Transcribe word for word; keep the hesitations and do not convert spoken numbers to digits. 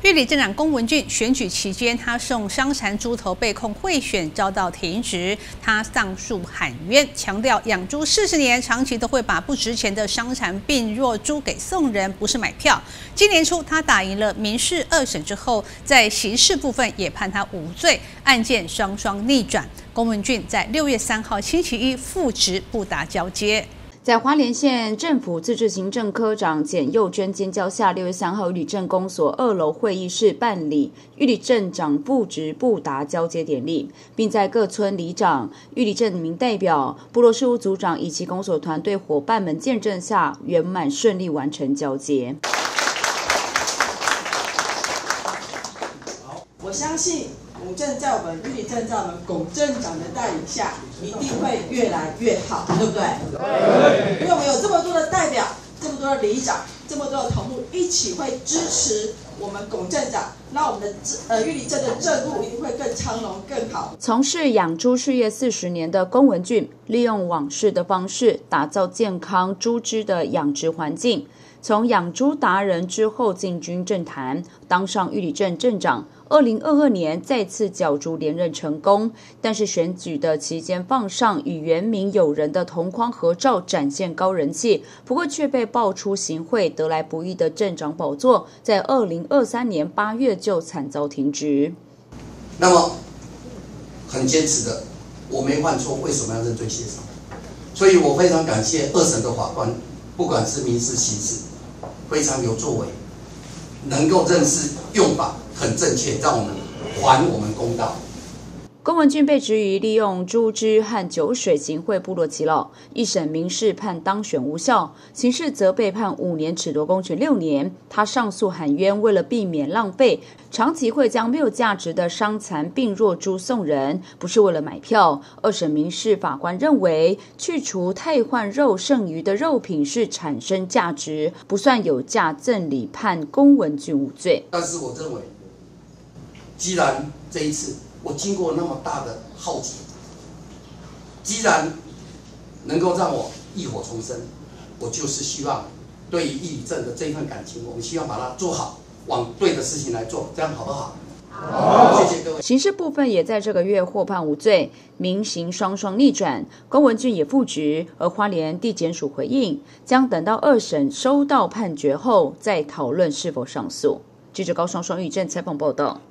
玉里镇长龚文俊选举期间，他送伤残猪头被控贿选，遭到停职。他上诉喊冤，强调养猪四十年，长期都会把不值钱的伤残病弱猪给送人，不是买票。今年初，他打赢了民事二审之后，在刑事部分也判他无罪，案件双双逆转。龚文俊在六月三号星期一复职布达交接。 在花莲县政府自治行政科长简佑娟监教下，六月三号玉里镇公所二楼会议室办理玉里镇长复职布达交接典礼，并在各村里长、玉里镇民代表、部落事务组长以及公所团队伙伴们见证下，圆满顺利完成交接。 我相信五镇在我们玉里镇在我们龚镇长的带领下，一定会越来越好，对不对？对。因为我们有这么多的代表，这么多的里长，这么多的同幕一起会支持我们龚镇长，那我们的呃玉里镇的政务一定会更昌隆、更好。 从事养猪事业四十年的龚文俊，利用网式的方式打造健康猪只的养殖环境。从养猪达人之后进军政坛，当上玉里镇镇长。二零二二年再次角逐连任成功，但是选举的期间放上与原民友人的同框合照，展现高人气，不过却被爆出行贿，得来不易的镇长宝座，在二零二三年八月就惨遭停职。 那么很坚持的，我没犯错，为什么要认罪协商？所以我非常感谢二审的法官，不管是民事、刑事，非常有作为，能够认识用法。很正确，让我们还我们公道。 龚文俊被质疑利用猪只和酒水行贿部落耆老，一审民事判当选无效，刑事则被判五年，褫夺公权六年。他上诉喊冤，为了避免浪费，长期会将没有价值的伤残病弱猪送人，不是为了买票。二审民事法官认为，去除汰换肉剩余的肉品是产生价值，不算有价赠礼，判龚文俊无罪。 但是我认为，既然这一次我经过那么大的浩劫，既然能够让我浴火重生，我就是希望对于玉里镇的这一份感情，我们希望把它做好，往对的事情来做，这样好不好？好，谢谢各位。 刑事部分也在这个月获判无罪，民刑双双逆转，龚文俊也复职，而花莲地检署回应，将等到二审收到判决后再讨论是否上诉。记者高双双玉镇采访报道。